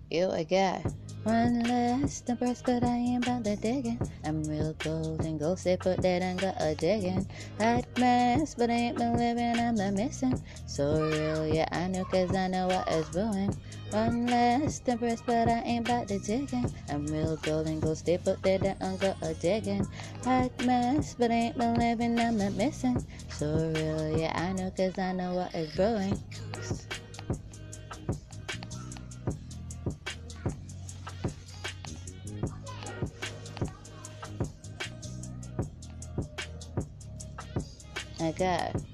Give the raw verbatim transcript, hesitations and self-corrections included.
Yo, I got one less than breast, but I ain't about to digging. I'm real cold and ghost, they put that under a digging. Hot mess, but I ain't been living, I'm the missing. So real, yeah, I know, cause I know what is brewing. One less than breast, but I ain't about to digging. I'm real cold and ghost, they put that under a digging. Hot mess, but I ain't been living, I'm the missing. So real, yeah, I know, cause I know what is brewing. I got